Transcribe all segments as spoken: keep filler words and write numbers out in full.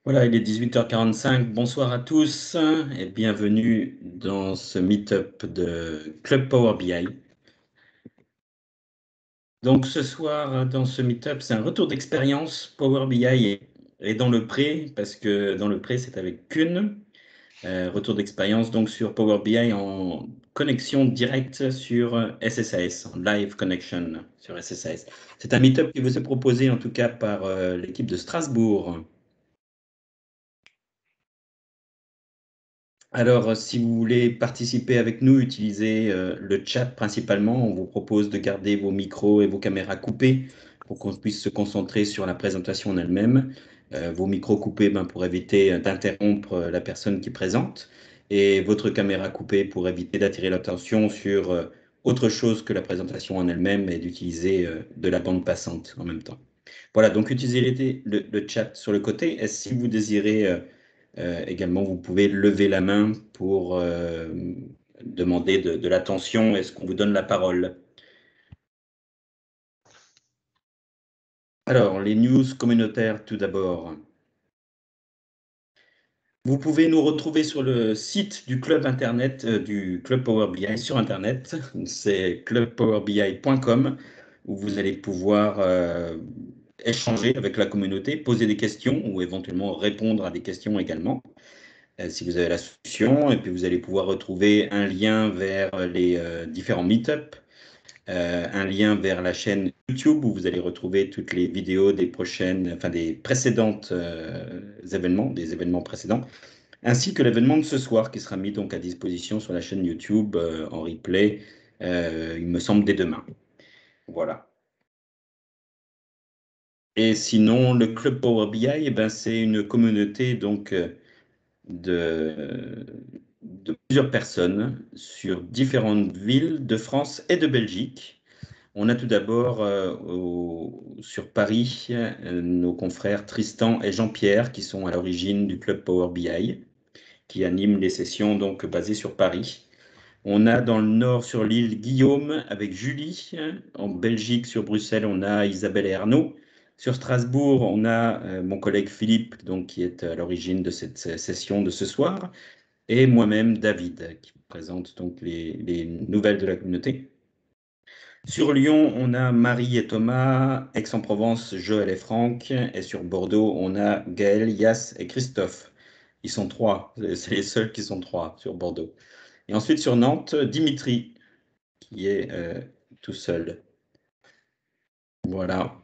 Voilà, il est dix-huit heures quarante-cinq. Bonsoir à tous et bienvenue dans ce meet-up de Club Power B I. Donc ce soir, dans ce meet-up, c'est un retour d'expérience. Power B I est, est dans le pré, parce que dans le pré, c'est avec Kuhn. Euh, retour d'expérience donc sur Power B I en connexion directe sur S S A S, en live connection sur S S A S. C'est un meet-up qui vous est proposé en tout cas par euh, l'équipe de Strasbourg. Alors, euh, si vous voulez participer avec nous, utilisez euh, le chat principalement. On vous propose de garder vos micros et vos caméras coupés pour qu'on puisse se concentrer sur la présentation en elle-même. Euh, vos micros coupés ben, pour éviter euh, d'interrompre euh, la personne qui présente et votre caméra coupée pour éviter d'attirer l'attention sur euh, autre chose que la présentation en elle-même et d'utiliser euh, de la bande passante en même temps. Voilà, donc utilisez les- le, le chat sur le côté. Et si vous désirez euh, euh, également, vous pouvez lever la main pour euh, demander de, de l'attention. Est-ce qu'on vous donne la parole? Alors, les news communautaires tout d'abord. Vous pouvez nous retrouver sur le site du club internet, euh, du Club Power B I sur internet. C'est club power b i point com où vous allez pouvoir euh, échanger avec la communauté, poser des questions ou éventuellement répondre à des questions également. Euh, si vous avez la solution. Et puis, vous allez pouvoir retrouver un lien vers les euh, différents meet-up, euh, un lien vers la chaîne YouTube où vous allez retrouver toutes les vidéos des prochaines, enfin des précédentes euh, événements, des événements précédents, ainsi que l'événement de ce soir qui sera mis donc à disposition sur la chaîne YouTube euh, en replay, euh, il me semble, dès demain. Voilà. Et sinon, le Club Power B I, eh ben, c'est une communauté donc euh, de, de plusieurs personnes sur différentes villes de France et de Belgique. On a tout d'abord euh, au- sur Paris euh, nos confrères Tristan et Jean-Pierre qui sont à l'origine du club Power B I, qui animent les sessions donc basées sur Paris. On a dans le nord sur l'île Guillaume avec Julie. En Belgique sur Bruxelles, on a Isabelle et Arnaud. Sur Strasbourg, on a euh, mon collègue Philippe, donc, qui est à l'origine de cette session de ce soir, et moi-même, David, qui présente donc les, les nouvelles de la communauté. Sur Lyon, on a Marie et Thomas, Aix-en-Provence, Joël et Franck, et sur Bordeaux, on a Gaël, Yass et Christophe. Ils sont trois, c'est les seuls qui sont trois sur Bordeaux. Et ensuite sur Nantes, Dimitri, qui est euh, tout seul. Voilà.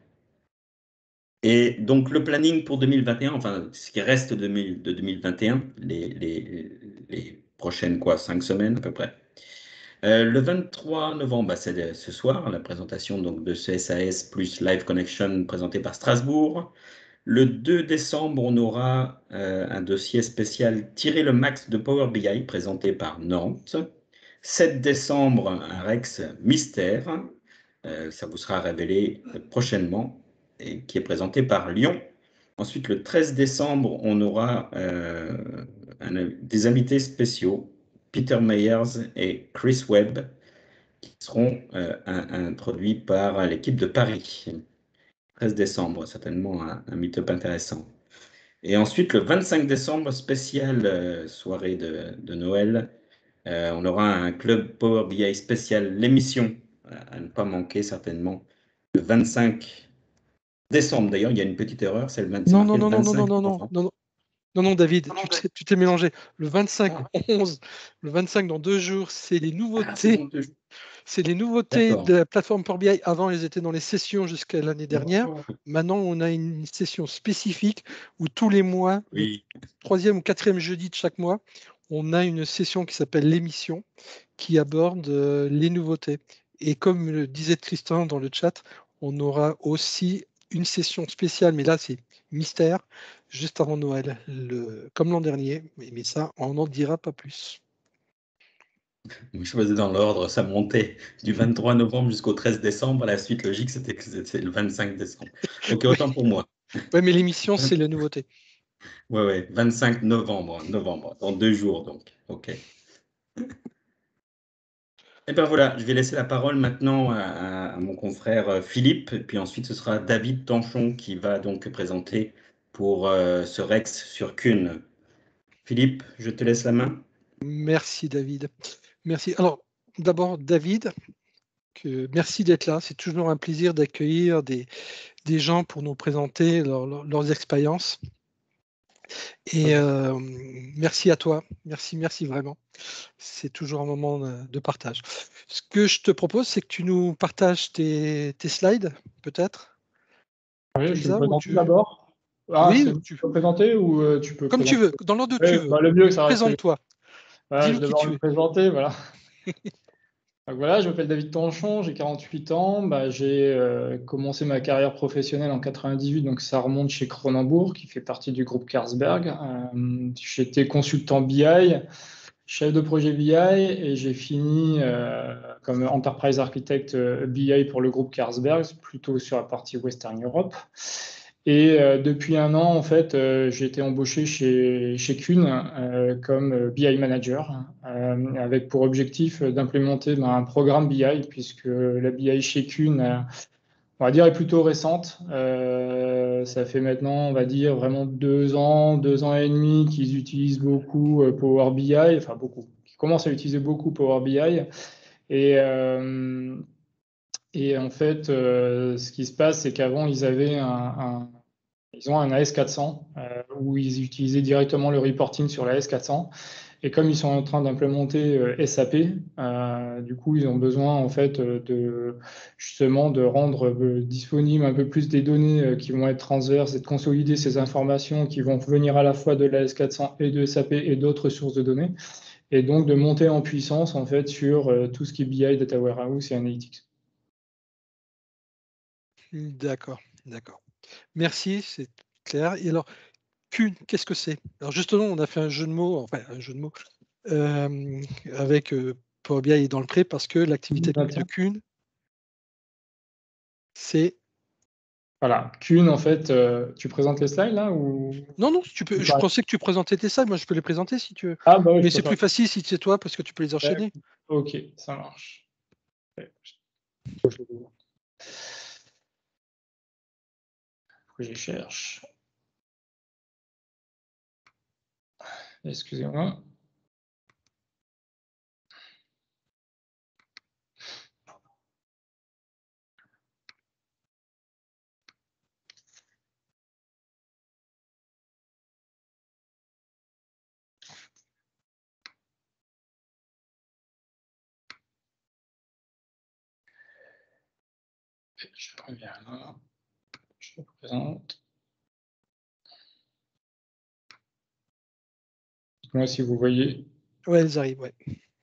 Et donc le planning pour deux mille vingt et un, enfin ce qui reste de, de deux mille vingt et un, les, les, les prochaines quoi, cinq semaines à peu près. Euh, le vingt-trois novembre, bah, c'est ce soir, la présentation donc, de ce S A S plus Live Connection présenté par Strasbourg. Le deux décembre, on aura euh, un dossier spécial Tirer le max de Power B I présenté par Nantes. sept décembre, un Rex mystère. Euh, ça vous sera révélé prochainement et qui est présenté par Lyon. Ensuite, le treize décembre, on aura euh, un- des invités spéciaux, Peter Meyers et Chris Webb, qui seront euh, un- introduits par l'équipe de Paris. treize décembre, certainement un, un meet-up intéressant. Et ensuite, le vingt-cinq décembre, spécial euh, soirée de, de Noël, euh, on aura un club Power B I spécial, l'émission, euh, à ne pas manquer certainement, le vingt-cinq décembre. D'ailleurs, il y a une petite erreur, c'est le vingt- c'est Non, marqué non, le non, non, non, non, vingt-cinq non, non, novembre. non, non, non, non, David, tu t'es, tu t'es mélangé. Le vingt-cinq, Ah, onze, le vingt-cinq dans deux jours, c'est les ah, c'est nouveautés, dans deux jours. c'est les nouveautés de D'accord. la plateforme Power B I. Avant, elles étaient dans les sessions jusqu'à l'année dernière. Maintenant, on a une session spécifique où tous les mois, le Oui. troisième ou quatrième jeudi de chaque mois, on a une session qui s'appelle l'émission, qui aborde euh, les nouveautés. Et comme le disait Tristan dans le chat, on aura aussi une session spéciale, mais là c'est mystère, juste avant Noël, le, comme l'an dernier, mais, mais ça, on n'en dira pas plus. Je faisais dans l'ordre, ça montait du vingt-trois novembre jusqu'au treize décembre. La suite logique, c'était que c'était le vingt-cinq décembre. Ok, Oui, autant pour moi. ouais, mais l'émission, c'est la nouveauté. Ouais, ouais, vingt-cinq novembre, novembre, dans deux jours donc. Ok. Et ben voilà, je vais laisser la parole maintenant à, à- à mon confrère euh, Philippe, et puis ensuite ce sera David Tanchon qui va donc présenter pour euh, ce Rex sur Kuhn. Philippe, je te laisse la main. Merci David. Merci. Alors, d'abord, David, que, merci d'être là. C'est toujours un plaisir d'accueillir des, des gens pour nous présenter leur- leur- leurs expériences. Et euh, merci à toi. Merci, merci vraiment. C'est toujours un moment de, de partage. Ce que je te propose, c'est que tu nous partages tes, tes slides, peut-être, Oui, je vais me Elisa, ou présenter tu... d'abord. Ah, Oui, c'est ou bon, tu... tu peux présenter ou euh, tu peux comme tu présenter? veux, dans l'ordre que Oui, tu veux. bah, le mieux, ça reste. Présente-toi. Voilà, je Dis-nous vais qui d'abord tu me es. présenter, voilà. Donc voilà, je m'appelle David Tanchon, j'ai quarante-huit ans. Bah, j'ai euh, commencé ma carrière professionnelle en quatre-vingt-dix-huit, donc ça remonte chez Cronenbourg, qui fait partie du groupe Carlsberg. Euh, j'étais consultant B I, chef de projet B I, et j'ai fini euh, comme Enterprise Architect euh, B I pour le groupe Carlsberg, plutôt sur la partie Western Europe. Et euh, depuis un an, en fait, euh, j'ai été embauché chez, chez Kuhn euh, comme B I Manager, euh, avec pour objectif d'implémenter ben, un programme B I, puisque la B I chez Kuhn, euh, on va dire, est plutôt récente. Euh, ça fait maintenant, on va dire, vraiment deux ans, deux ans et demi qu'ils utilisent beaucoup euh, Power B I, enfin beaucoup, qu'ils commencent à utiliser beaucoup Power B I. Et, euh, et en fait, euh, ce qui se passe, c'est qu'avant, ils avaient un, un ils ont un A S quatre cents euh, où ils utilisaient directement le reporting sur la A S quatre cents. Et comme ils sont en train d'implémenter euh, S A P, euh, du coup, ils ont besoin en fait euh, de justement de rendre euh, disponible un peu plus des données euh, qui vont être transverses et de consolider ces informations qui vont venir à la fois de l'A S quatre cents et de S A P et d'autres sources de données, et donc de monter en puissance en fait sur euh, tout ce qui est B I, Data Warehouse et Analytics. D'accord, d'accord. Merci, c'est clair. Et alors, Kuhn, qu'est-ce que c'est? Alors justement, on a fait un jeu de mots, enfin un jeu de mots, euh, avec euh, Power B I dans le pré, parce que l'activité de Kuhn, c'est... Voilà, Kuhn, en fait, euh, tu présentes les slides là ou... Non, non, tu peux, je pensais que tu présentais tes slides, moi je peux les présenter si tu veux. Ah bah oui, Mais je peux c'est faire. plus facile si c'est toi, parce que tu peux les enchaîner. Ok, ça marche. Faut que je cherche. Excusez-moi. Je reviens là. Je vous présente. Dites-moi si vous voyez. Ouais, elles arrivent, ouais.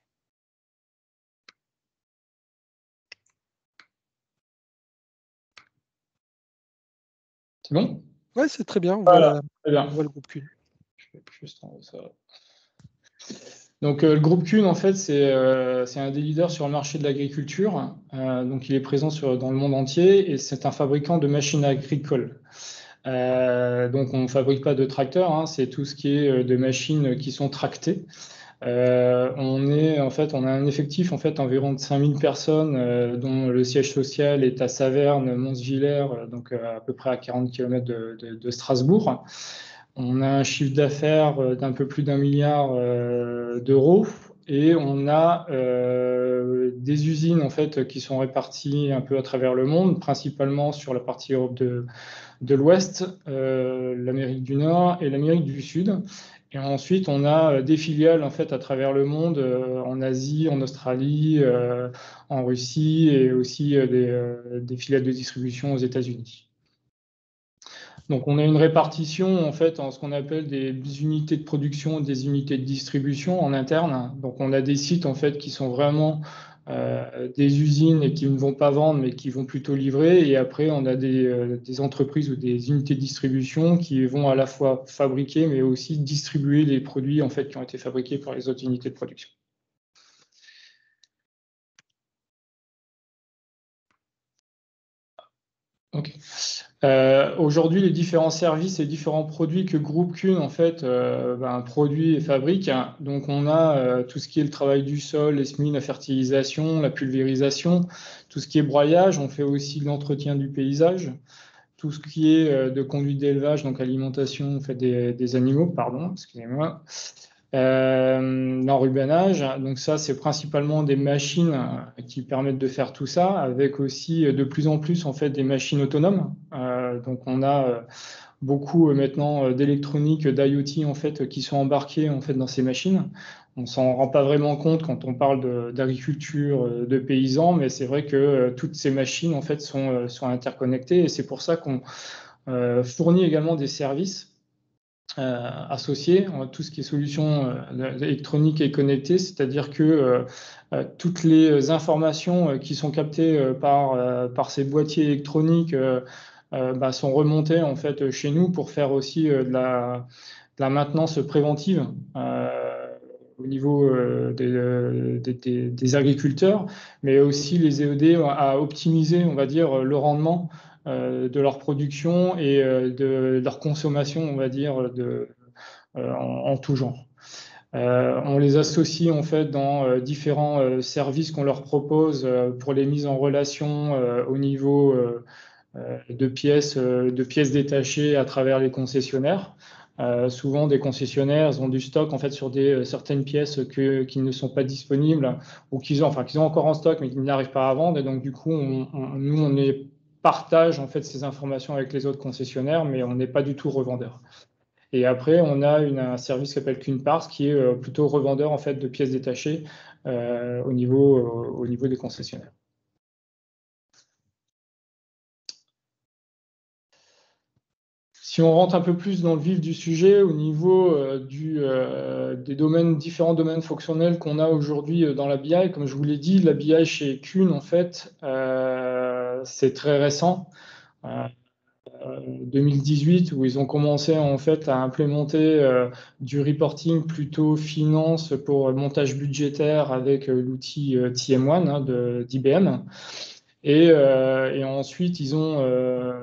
C'est bon? Ouais, c'est très bien, on, Voilà, voit, la, très bien. on voit le groupe Kuhn. Je vais juste enlever ça. Donc, euh, le groupe Kuhn, en fait, c'est euh, c'est un des leaders sur le marché de l'agriculture. Euh, donc, il est présent sur, dans le monde entier et c'est un fabricant de machines agricoles. Euh, donc, on ne fabrique pas de tracteurs, hein, c'est tout ce qui est euh, de machines qui sont tractées. Euh, on est en fait, on a un effectif en fait environ de cinq mille personnes, euh, dont le siège social est à Saverne, Mons-Villers, euh, donc euh, à peu près à quarante kilomètres de, de, de Strasbourg. On a un chiffre d'affaires d'un peu plus d'un milliard euh, d'euros et on a euh, des usines en fait qui sont réparties un peu à travers le monde, principalement sur la partie Europe de, de l'Ouest, euh, l'Amérique du Nord et l'Amérique du Sud. Et ensuite, on a des filiales en fait à travers le monde, euh, en Asie, en Australie, euh, en Russie et aussi euh, des, euh, des filiales de distribution aux États-Unis. Donc, on a une répartition en fait en ce qu'on appelle des unités de production, des unités de distribution en interne. Donc, on a des sites en fait qui sont vraiment euh, des usines et qui ne vont pas vendre, mais qui vont plutôt livrer. Et après, on a des, euh, des entreprises ou des unités de distribution qui vont à la fois fabriquer, mais aussi distribuer les produits en fait qui ont été fabriqués par les autres unités de production. Ok. Euh, aujourd'hui, les différents services et différents produits que Groupe Kuhn en fait euh, ben, produit et fabrique. Donc, on a euh, tout ce qui est le travail du sol, les semis, la fertilisation, la pulvérisation, tout ce qui est broyage. On fait aussi l'entretien du paysage, tout ce qui est euh, de conduite d'élevage, donc alimentation en fait, des, des animaux, pardon, excusez-moi. Euh, l'enrubanage, donc ça c'est principalement des machines euh, qui permettent de faire tout ça, avec aussi euh, de plus en plus en fait des machines autonomes. Euh, donc on a euh, beaucoup euh, maintenant euh, d'électronique, d'IoT en fait qui sont embarquées en fait dans ces machines. On s'en rend pas vraiment compte quand on parle d'agriculture, de, de paysans, mais c'est vrai que euh, toutes ces machines en fait sont, euh, sont interconnectées et c'est pour ça qu'on euh, fournit également des services Euh, associés, tout ce qui est solutions euh, électroniques et connectées, c'est-à-dire que euh, euh, toutes les informations euh, qui sont captées euh, par, euh, par ces boîtiers électroniques euh, euh, bah, sont remontées en fait chez nous pour faire aussi euh, de, la, de la maintenance préventive euh, au niveau euh, des, des, des, des agriculteurs, mais aussi les aider à optimiser, on va dire, le rendement euh, de leur production et euh, de leur consommation, on va dire, de, euh, en, en tout genre. Euh, on les associe en fait dans euh, différents euh, services qu'on leur propose euh, pour les mises en relation euh, au niveau euh, euh, de pièces, euh, de pièces détachées à travers les concessionnaires. Euh, souvent, des concessionnaires ils ont du stock en fait sur des euh, certaines pièces que, qui ne sont pas disponibles ou qu'ils ont, enfin qu'ils ont encore en stock mais qu'ils n'arrivent pas à vendre. Et donc du coup, on, on, nous on est partage en fait ces informations avec les autres concessionnaires, mais on n'est pas du tout revendeur. Et après, on a une, un service qui s'appelle Qunparts, qui est euh, plutôt revendeur en fait de pièces détachées euh, au niveau, euh, au niveau des concessionnaires. Si on rentre un peu plus dans le vif du sujet, au niveau euh, du, euh, des domaines, différents domaines fonctionnels qu'on a aujourd'hui euh, dans la B I, comme je vous l'ai dit, la B I chez Qun, en fait, euh, c'est très récent. Euh, deux mille dix-huit, où ils ont commencé en fait à implémenter euh, du reporting plutôt finance pour le montage budgétaire avec euh, l'outil euh, T M un hein, de d'I B M. Et, euh, et ensuite, ils ont euh,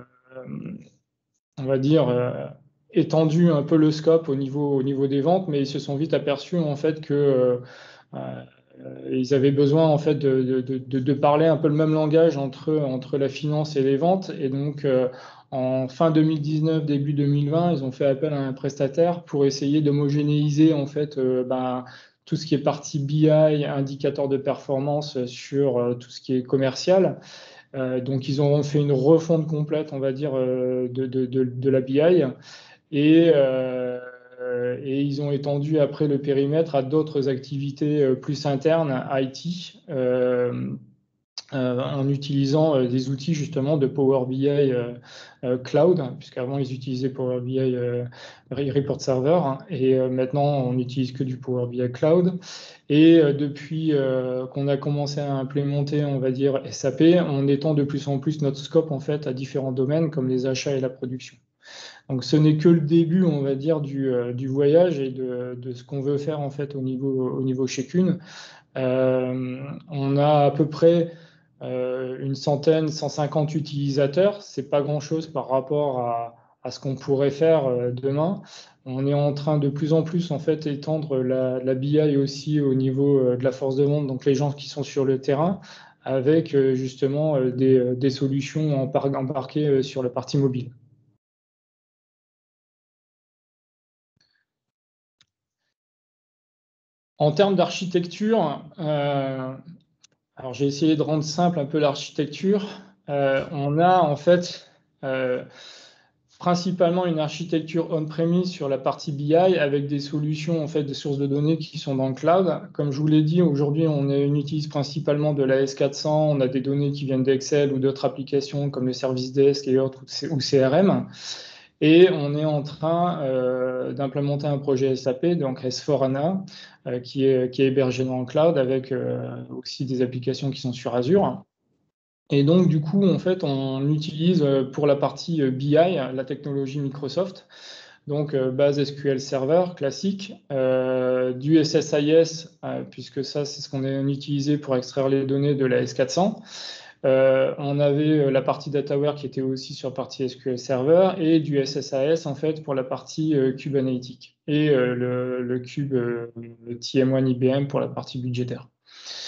on va dire, euh, étendu un peu le scope au niveau, au niveau des ventes, mais ils se sont vite aperçus en fait que euh, euh, ils avaient besoin en fait de, de, de, de, parler un peu le même langage entre, entre la finance et les ventes. Et donc, euh, en fin deux mille dix-neuf, début deux mille vingt, ils ont fait appel à un prestataire pour essayer d'homogénéiser en fait euh, ben, tout ce qui est partie B I, indicateur de performance sur euh, tout ce qui est commercial. Euh, donc, ils ont fait une refonte complète, on va dire, euh, de, de, de, de la B I. Et, euh, et ils ont étendu après le périmètre à d'autres activités euh, plus internes, I T, euh, euh, en utilisant euh, des outils justement de Power B I euh, euh, Cloud, puisqu'avant ils utilisaient Power B I euh, Report Server, hein, et euh, maintenant on n'utilise que du Power B I Cloud. Et euh, depuis euh, qu'on a commencé à implémenter, on va dire, S A P, on étend de plus en plus notre scope en fait à différents domaines comme les achats et la production. Donc ce n'est que le début, on va dire, du, euh, du voyage et de, de ce qu'on veut faire en fait au niveau, au niveau chez Qun. Euh, on a à peu près euh, une centaine, cent cinquante utilisateurs. C'est pas grand-chose par rapport à, à ce qu'on pourrait faire euh, demain. On est en train de plus en plus en fait étendre la, la B I aussi au niveau euh, de la force de vente, donc les gens qui sont sur le terrain, avec euh, justement euh, des, des solutions embarquées euh, sur la partie mobile. En termes d'architecture, euh, alors j'ai essayé de rendre simple un peu l'architecture. Euh, on a en fait euh, principalement une architecture on-premise sur la partie B I avec des solutions en fait de sources de données qui sont dans le cloud. Comme je vous l'ai dit, aujourd'hui on, on utilise principalement de la S quatre cents, on a des données qui viennent d'Excel ou d'autres applications comme le Service Desk et autres ou C R M. Et on est en train euh, d'implémenter un projet S A P, donc S quatre HANA, euh, qui, est, qui est hébergé dans le cloud avec euh, aussi des applications qui sont sur Azure. Et donc, du coup, en fait, on utilise pour la partie B I la technologie Microsoft, donc euh, base S Q L Server classique, euh, du S S I S, euh, puisque ça, c'est ce qu'on a utilisé pour extraire les données de la S quatre cents. Euh, on avait la partie Dataware qui était aussi sur partie S Q L Server et du S S A S en fait pour la partie euh, Cube analytique et euh, le, le Cube euh, le T M un I B M pour la partie budgétaire.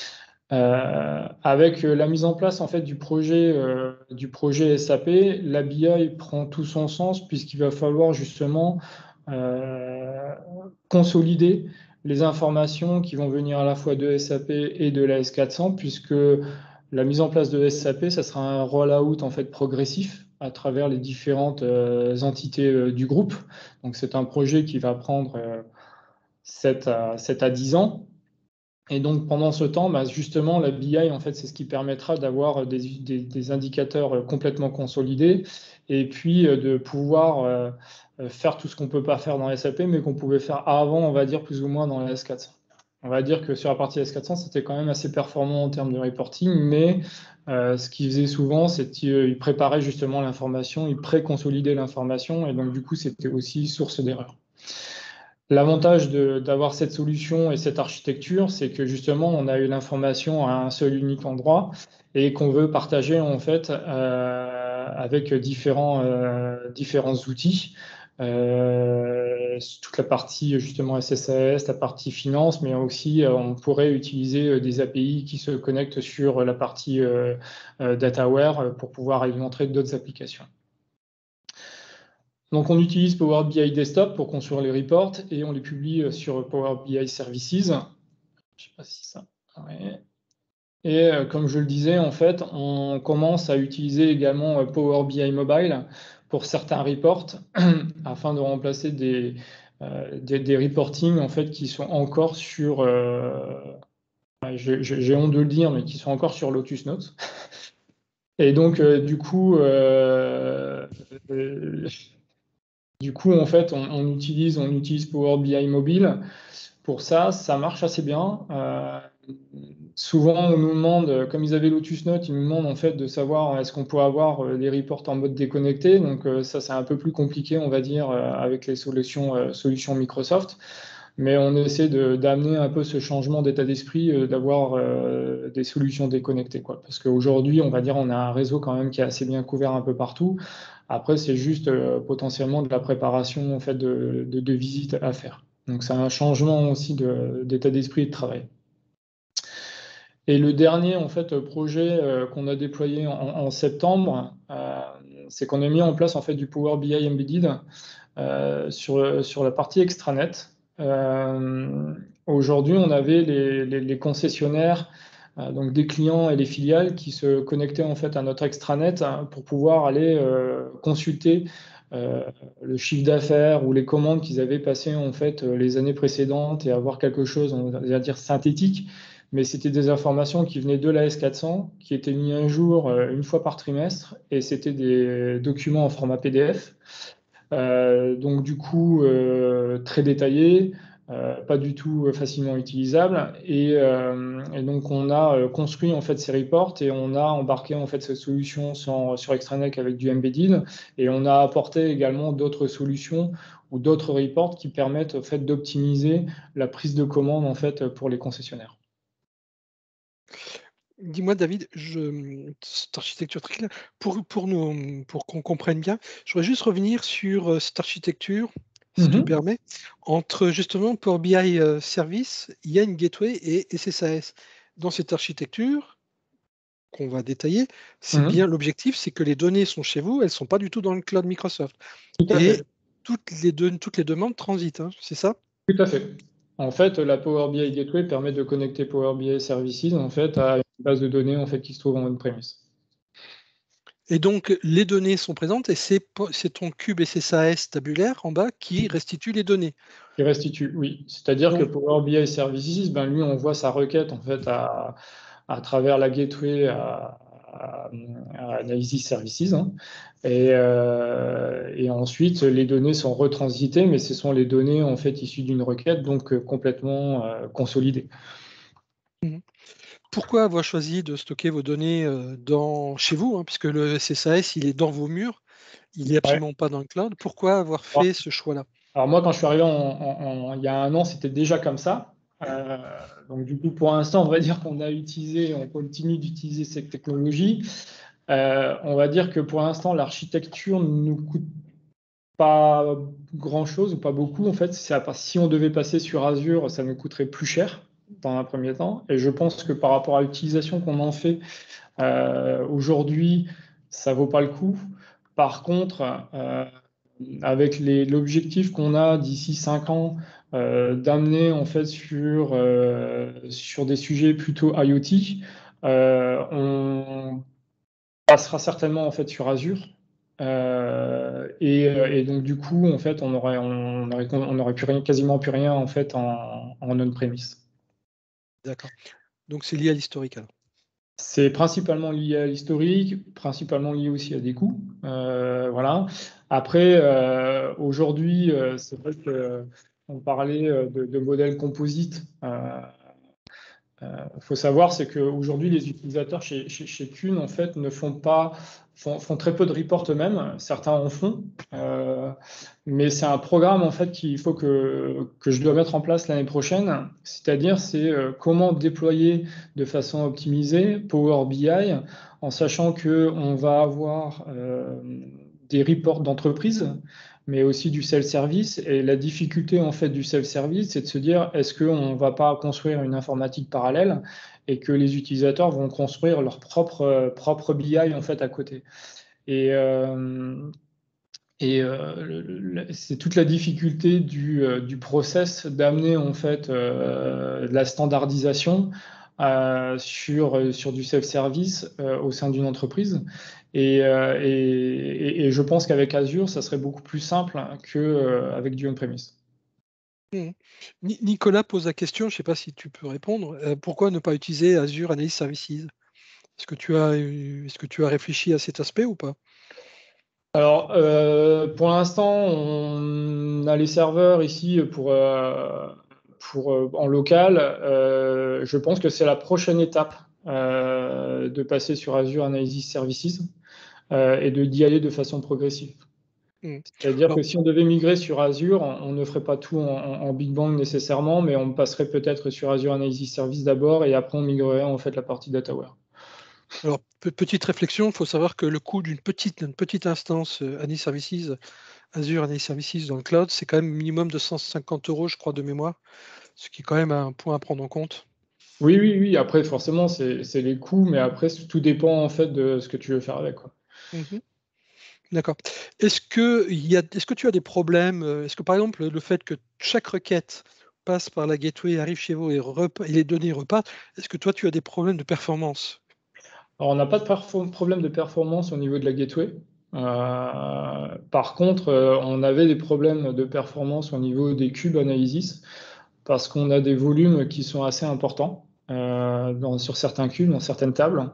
Euh, avec la mise en place en fait du projet, euh, du projet S A P, l'A B I prend tout son sens puisqu'il va falloir justement euh, consolider les informations qui vont venir à la fois de S A P et de la S quatre cents, puisque la mise en place de S A P, ça sera un rollout en fait progressif à travers les différentes euh, entités euh, du groupe. Donc c'est un projet qui va prendre euh, sept à dix ans. Et donc pendant ce temps, bah, justement, la B I, en fait, c'est ce qui permettra d'avoir des, des, des indicateurs complètement consolidés et puis euh, de pouvoir euh, faire tout ce qu'on ne peut pas faire dans S A P, mais qu'on pouvait faire avant, on va dire, plus ou moins dans la S quatre cents. On va dire que sur la partie S quatre cents, c'était quand même assez performant en termes de reporting, mais euh, ce qu'ils faisaient souvent, c'est qu'ils préparaient justement l'information, ils pré-consolidaient l'information, et donc du coup, c'était aussi source d'erreur. L'avantage d'avoir cette solution et cette architecture, c'est que justement, on a eu l'information à un seul unique endroit et qu'on veut partager en fait euh, avec différents, euh, différents outils. Euh, toute la partie justement S S A S, la partie finance, mais aussi euh, on pourrait utiliser des A P I qui se connectent sur la partie euh, euh, DataWare pour pouvoir alimenter d'autres applications. Donc, on utilise Power B I Desktop pour construire les reports et on les publie sur Power B I Services. Je ne sais pas si ça. Ouais. Et euh, comme je le disais, en fait, on commence à utiliser également Power B I Mobile pour certains reports afin de remplacer des, euh, des, des reportings en fait, qui sont encore sur. Euh, J'ai honte de le dire, mais qui sont encore sur Lotus Notes. Et donc, euh, du coup. Euh, euh, Du coup, en fait, on, on utilise, on utilise Power B I Mobile. Pour ça, ça marche assez bien. Euh, souvent, on nous demande, comme ils avaient Lotus Notes, ils nous demandent en fait de savoir est-ce qu'on peut avoir euh, les reports en mode déconnecté. Donc euh, ça, c'est un peu plus compliqué, on va dire, euh, avec les solutions, euh, solutions Microsoft. Mais on essaie d'amener un peu ce changement d'état d'esprit, euh, d'avoir euh, des solutions déconnectées, quoi. Parce qu'aujourd'hui, on va dire, on a un réseau quand même qui est assez bien couvert un peu partout. Après, c'est juste euh, potentiellement de la préparation en fait, de, de, de visites à faire. Donc, c'est un changement aussi d'état d'esprit et de travail. Et le dernier en fait, projet euh, qu'on a déployé en, en septembre, euh, c'est qu'on a mis en place en fait, du Power B I Embedded euh, sur, sur la partie extranet. Euh, Aujourd'hui, on avait les, les, les concessionnaires, euh, donc des clients et les filiales qui se connectaient en fait à notre extranet hein, pour pouvoir aller euh, consulter euh, le chiffre d'affaires ou les commandes qu'ils avaient passées en fait les années précédentes et avoir quelque chose, on va dire synthétique. Mais c'était des informations qui venaient de la S quatre cents, qui étaient mises à jour euh, une fois par trimestre, et c'était des documents en format P D F. Euh, donc du coup euh, très détaillé, euh, pas du tout facilement utilisable. Et, euh, et donc on a euh, construit en fait ces reports et on a embarqué en fait cette solution sur, sur Extranet avec du embedded et on a apporté également d'autres solutions ou d'autres reports qui permettent en fait d'optimiser la prise de commande en fait pour les concessionnaires. Dis-moi, David, je, cette architecture très claire, pour, pour, nous, pour qu'on comprenne bien, je voudrais juste revenir sur euh, cette architecture, si tu le Mm-hmm. permets, entre justement Power B I euh, Service, il y a une gateway et S S A S. Dans cette architecture qu'on va détailler, c'est Mm-hmm. bien l'objectif, c'est que les données sont chez vous, elles ne sont pas du tout dans le cloud Microsoft. Tout à Et fait. toutes les, deux, toutes les demandes transitent, hein, c'est ça? Tout à fait. En fait, la Power B I Gateway permet de connecter Power B I Services en fait, à une base de données en fait, qui se trouve en on-premise. Et donc, les données sont présentes et c'est po- c'est ton cube S S A S tabulaire en bas qui restitue les données. Qui restitue, oui. C'est-à-dire que Donc, Power B I Services, ben, lui, on voit sa requête en fait, à, à travers la gateway à, à, à Analysis Services. Hein. Et, euh, et ensuite, les données sont retransitées, mais ce sont les données en fait, issues d'une requête, donc euh, complètement euh, consolidées. mhm. Pourquoi avoir choisi de stocker vos données euh, dans, chez vous, hein, puisque le S S A S, il est dans vos murs, il n'est Ouais. absolument pas dans le cloud. Pourquoi avoir fait ce choix-là? Alors moi, quand je suis arrivé en, en- en- il y a un an, c'était déjà comme ça. Euh, donc du coup, pour l'instant, on va dire qu'on a utilisé, on continue d'utiliser cette technologie. Euh, on va dire que pour l'instant, l'architecture ne nous coûte pas grand-chose ou pas beaucoup. En fait, c'est à part- si on devait passer sur Azure, ça nous coûterait plus cher. dans un premier temps. Et je pense que par rapport à l'utilisation qu'on en fait euh, aujourd'hui, ça vaut pas le coup. Par contre, euh, avec les- l'objectif qu'on a d'ici cinq ans euh, d'amener en fait sur, euh, sur des sujets plutôt IoT, euh, on passera certainement en fait sur Azure. Euh, et, et donc du coup, en fait, on aurait, on aurait, on aurait plus rien, quasiment plus rien en fait en, en on-premise. D'accord. Donc c'est lié à l'historique alors. C'est principalement lié à l'historique, principalement lié aussi à des coûts. Euh, voilà. Après, euh, aujourd'hui, euh, c'est vrai qu'on parlait euh, de, de modèles composites. Euh, Il faut savoir, c'est qu'aujourd'hui, les utilisateurs chez, chez, chez Kuhn, en fait, ne font pas, font, font très peu de reports eux-mêmes. Certains en font, euh, mais c'est un programme en fait qu'il faut que, que je dois mettre en place l'année prochaine. C'est-à-dire, c'est euh, comment déployer de façon optimisée Power B I, en sachant que on va avoir euh, des reports d'entreprise, mais aussi du self-service. Et la difficulté en fait du self-service, c'est de se dire est-ce qu'on ne va pas construire une informatique parallèle et que les utilisateurs vont construire leur propre, propre B I en fait à côté. Et, euh, et euh, c'est toute la difficulté du, euh, du process d'amener en fait euh, de la standardisation euh, sur, sur du self-service euh, au sein d'une entreprise. Et, euh, et, et je pense qu'avec Azure, ça serait beaucoup plus simple qu'avec du on-premise. Mmh. Ni- Nicolas pose la question, je ne sais pas si tu peux répondre, euh, pourquoi ne pas utiliser Azure Analysis Services? Est-ce que tu as, eu- est-ce que tu as réfléchi à cet aspect ou pas? Alors, euh, pour l'instant, on a les serveurs ici pour, euh, pour, euh, en local. Euh, je pense que c'est la prochaine étape euh, de passer sur Azure Analysis Services euh, et de d'y aller de façon progressive. Mmh. C'est-à-dire Alors, que si on devait migrer sur Azure, on, on ne ferait pas tout en, en- en Big Bang nécessairement, mais on passerait peut-être sur Azure Analysis Services d'abord et après on migrerait en fait la partie DataWare. alors, pe- petite réflexion, il faut savoir que le coût d'une petite, d'une petite instance euh, Analysis Services, Azure Analysis Services dans le cloud, c'est quand même minimum de cent cinquante euros, je crois, de mémoire, ce qui est quand même un point à prendre en compte. Oui, oui, oui. Après, forcément, c'est c'est les coûts, mais après, tout dépend en fait de ce que tu veux faire avec, quoi. Mhm. D'accord. Est-ce que, il y a, est-ce que tu as des problèmes? euh, Est-ce que par exemple le fait que chaque requête passe par la gateway, arrive chez vous et, rep- et les données repartent, est-ce que toi tu as des problèmes de performance? Alors, on n'a pas de perfo- problème de performance au niveau de la gateway. Euh, par contre, euh, on avait des problèmes de performance au niveau des cubes analysis parce qu'on a des volumes qui sont assez importants euh, dans- sur certains cubes, dans certaines tables.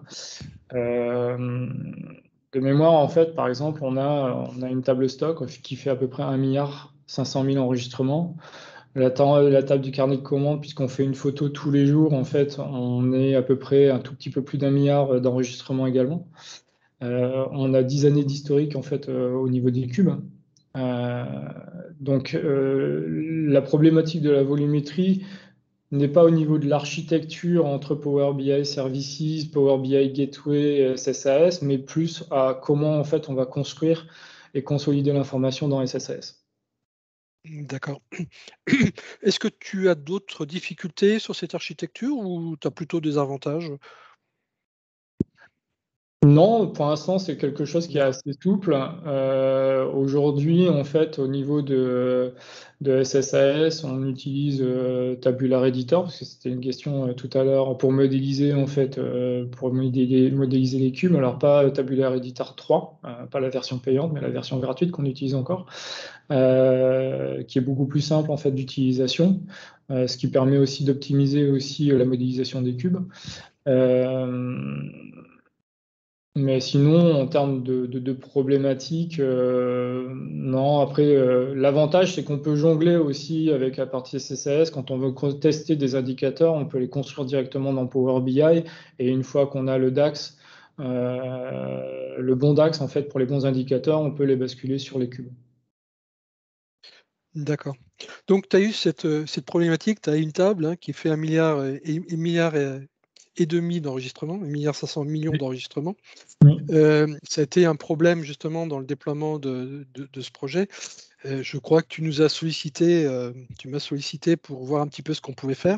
Euh, de mémoire, en fait, par exemple, on a, on a une table stock qui fait à peu près un milliard cinq cent mille enregistrements. La, ta- la table du carnet de commandes, puisqu'on fait une photo tous les jours, en fait, on est à peu près un tout petit peu plus d'un milliard d'enregistrements également. Euh, on a dix années d'historique, en fait, euh, au niveau des cubes. Euh, donc, euh, la problématique de la volumétrie n'est pas au niveau de l'architecture entre Power B I Services, Power B I Gateway, S S A S, mais plus à comment, en fait, on va construire et consolider l'information dans S S A S. D'accord. Est-ce que tu as d'autres difficultés sur cette architecture ou tu as plutôt des avantages? Non, pour l'instant, c'est quelque chose qui est D'accord. assez souple. Euh, aujourd'hui, en fait, au niveau de, de S S A S, on utilise euh, Tabular Editor, parce que c'était une question euh, tout à l'heure, pour modéliser, en fait, euh, pour modéliser, modéliser les cubes. Alors, pas Tabular Editor trois, euh, pas la version payante, mais la version gratuite qu'on utilise encore, euh, qui est beaucoup plus simple, en fait, d'utilisation, euh, ce qui permet aussi d'optimiser aussi euh, la modélisation des cubes. Euh, mais sinon, en termes de, de, de problématiques, euh, non. Après, euh, l'avantage, c'est qu'on peut jongler aussi avec la partie S S A S. Quand on veut co- tester des indicateurs, on peut les construire directement dans Power B I. Et une fois qu'on a le DAX, euh, le bon DAX, en fait, pour les bons indicateurs, on peut les basculer sur les cubes. D'accord. Donc, tu as eu cette, euh, cette problématique, tu as une table hein, qui fait un milliard et, et- et milliard et, et demi d'enregistrements, un milliard cinq cents millions d'enregistrements. Oui. Euh, ça a été un problème justement dans le déploiement de, de- de ce projet. Euh, je crois que tu nous as sollicité, euh, tu m'as sollicité pour voir un petit peu ce qu'on pouvait faire.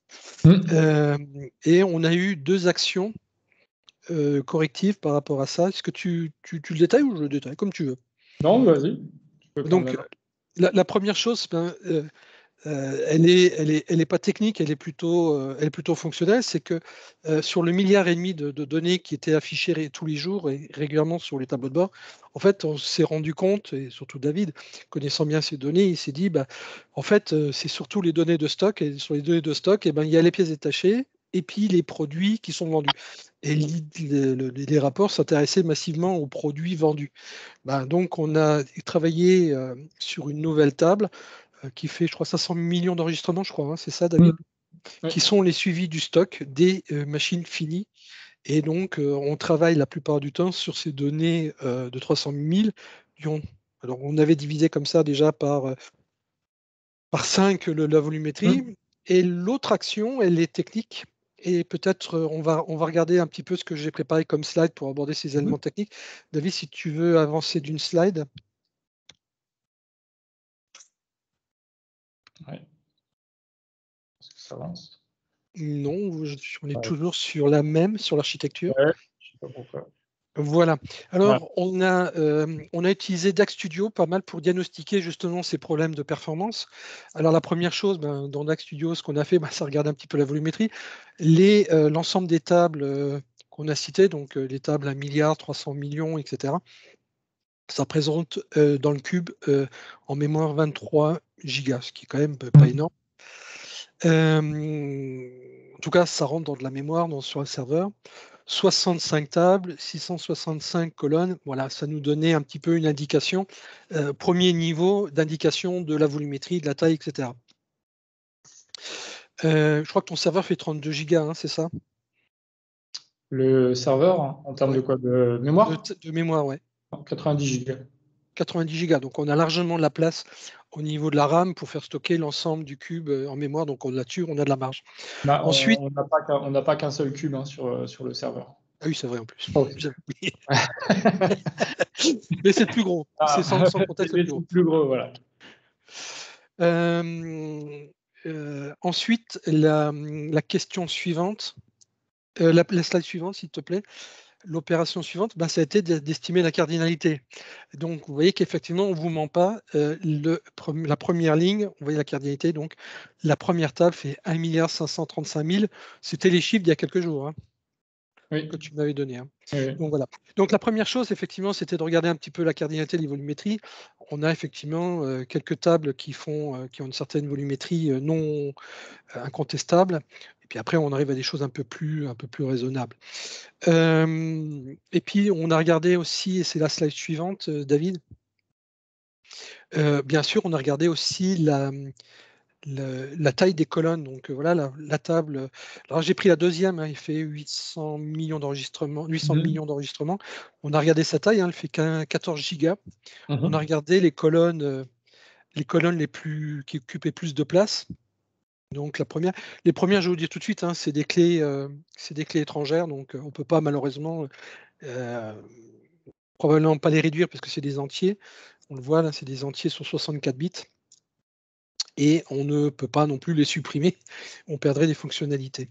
Mmh. Euh, et on a eu deux actions euh, correctives par rapport à ça. Est-ce que tu, tu, tu le détailles ou je le détaille, comme tu veux? Non, vas-y. Tu peux prendre la Donc, main. la, la première chose, ben, euh, euh, elle est, elle est, elle est pas technique, elle est plutôt, euh, elle est plutôt fonctionnelle. C'est que euh, sur le milliard et demi de, de données qui étaient affichées ré- tous les jours et régulièrement sur les tableaux de bord, en fait, on s'est rendu compte, et surtout David, connaissant bien ces données, il s'est dit, bah, en fait, euh, c'est surtout les données de stock. Et sur les données de stock, eh ben, il y a les pièces détachées et puis les produits qui sont vendus. Et l'i- le- le- les rapports s'intéressaient massivement aux produits vendus. Ben, donc, on a travaillé euh, sur une nouvelle table euh, qui fait, je crois, cinq cents millions d'enregistrements, je crois, hein, c'est ça, David? Mmh. Oui. Qui sont les suivis du stock des euh, machines finies. Et donc, euh, on travaille la plupart du temps sur ces données euh, de trois cent mille. ions. Alors, on avait divisé comme ça déjà par, euh, par cinq le, la volumétrie. Mmh. Et l'autre action, elle est technique. Et peut-être euh, on va, on va regarder un petit peu ce que j'ai préparé comme slide pour aborder ces Mmh. éléments techniques. David, si tu veux avancer d'une slide. Ouais. Est-ce que ça avance? Non, je- on est Ouais. toujours sur la même, sur l'architecture. Ouais, je sais pas pourquoi. Voilà. Ouais. Alors, on a, euh, on a utilisé DAX Studio pas mal pour diagnostiquer justement ces problèmes de performance. Alors, la première chose, ben, dans DAX Studio, ce qu'on a fait, ben, ça regarde un petit peu la volumétrie. Les, euh, l'ensemble des tables euh, qu'on a citées, donc euh, les tables un milliard, trois cents millions, et cetera, ça présente euh, dans le cube euh, en mémoire vingt-trois gigas, ce qui est quand même euh, pas Mmh. énorme. Euh, en tout cas, ça rentre dans de la mémoire dans, sur le serveur. soixante-cinq tables, six cent soixante-cinq colonnes. Voilà, ça nous donnait un petit peu une indication, euh, premier niveau d'indication de la volumétrie, de la taille, et cetera. Euh, je crois que ton serveur fait trente-deux gigas, hein, c'est ça? Le serveur, hein, en termes Ouais. de quoi? De De, mémoire? de mémoire, ouais. quatre-vingt-dix gigas. quatre-vingt-dix gigas. Donc, on a largement de la place au niveau de la RAM pour faire stocker l'ensemble du cube euh, en mémoire. Donc, on là-dessus, on a de la marge. On a- Ensuite, on n'a pas qu'un, on n'a pas qu'un seul cube hein, sur, euh, sur le serveur. ah oui, c'est vrai en plus. Oh. J'avais oublié. Mais c'est le plus gros. C'est Ah, sans, sans contexte le c'est plus gros. plus gros, voilà. Euh, euh, ensuite, la, la question suivante, euh, la, la slide suivante, s'il te plaît. L'opération suivante, ben, ça a été d'estimer la cardinalité. Donc, vous voyez qu'effectivement, on ne vous ment pas. Euh, le, la première ligne, vous voyez la cardinalité, donc la première table fait un milliard cinq cent trente-cinq mille. C'était les chiffres d'il y a quelques jours. Hein, Oui. que tu m'avais donné. Hein. Oui. Donc voilà. Donc la première chose, effectivement, c'était de regarder un petit peu la cardinalité et les volumétries. On a effectivement euh, quelques tables qui font, euh, qui ont une certaine volumétrie euh, non euh, incontestable. Et puis après, on arrive à des choses un peu plus, un peu plus raisonnables. Euh, et puis on a regardé aussi, et c'est la slide suivante, euh, David. Euh, bien sûr, on a regardé aussi la, le- la taille des colonnes. Donc euh, voilà, la, la table. Alors j'ai pris la deuxième, hein, il fait huit cents millions d'enregistrements, huit cents Mhm. millions d'enregistrements. On a regardé sa taille, hein, elle fait qu'un quatorze gigas. On a Mhm. regardé les colonnes, euh, les colonnes les plus qui occupaient plus de place. Donc la première, les premières, je vais vous dire tout de suite, hein, c'est des clés, euh, c'est des clés étrangères, donc euh, on peut pas malheureusement, euh, probablement pas les réduire parce que c'est des entiers. On le voit là, c'est des entiers sur soixante-quatre bits. Et on ne peut pas non plus les supprimer, on perdrait des fonctionnalités.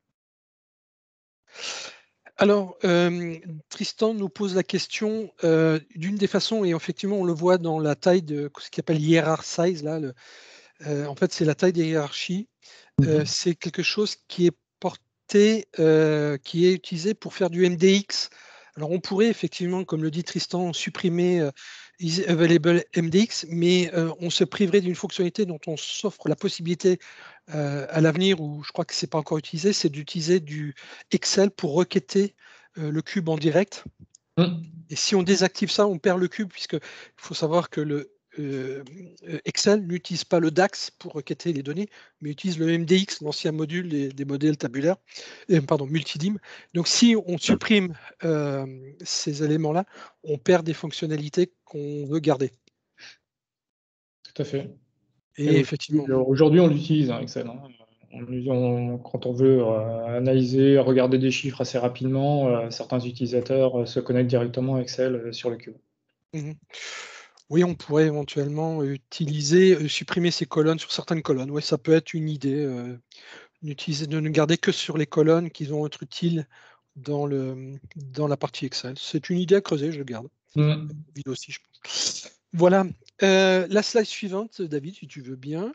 Alors, euh, Tristan nous pose la question euh, d'une des façons, et effectivement on le voit dans la taille de ce qu'il appelle hierarch size, là, le, euh, en fait c'est la taille des hiérarchies, euh, Mhm. c'est quelque chose qui est porté, euh, qui est utilisé pour faire du M D X. Alors on pourrait effectivement, comme le dit Tristan, supprimer euh, is available M D X, mais euh, on se priverait d'une fonctionnalité dont on s'offre la possibilité euh, à l'avenir, où je crois que c'est pas encore utilisé, c'est d'utiliser du Excel pour requêter euh, le cube en direct. Mhm. Et si on désactive ça, on perd le cube, puisque il faut savoir que le euh, Excel n'utilise pas le DAX pour requêter les données, mais utilise le M D X, l'ancien module des, des modèles tabulaires, euh, pardon, multidim. Donc si on supprime euh, ces éléments-là, on perd des fonctionnalités qu'on veut garder. Tout à fait. Et Et effectivement. aujourd'hui, on l'utilise, hein, Excel. Hein. On, on, quand on veut euh, analyser, regarder des chiffres assez rapidement, euh, certains utilisateurs euh, se connectent directement à Excel euh, sur le cube. Mmh. Oui, on pourrait éventuellement utiliser, euh, supprimer ces colonnes sur certaines colonnes. Oui, ça peut être une idée euh, n'utiliser, de ne garder que sur les colonnes qui vont être utiles dans, le, dans la partie Excel. C'est une idée à creuser, je garde. Mm. Vidéo aussi, je pense. Voilà. Euh, la slide suivante, David, si tu veux bien.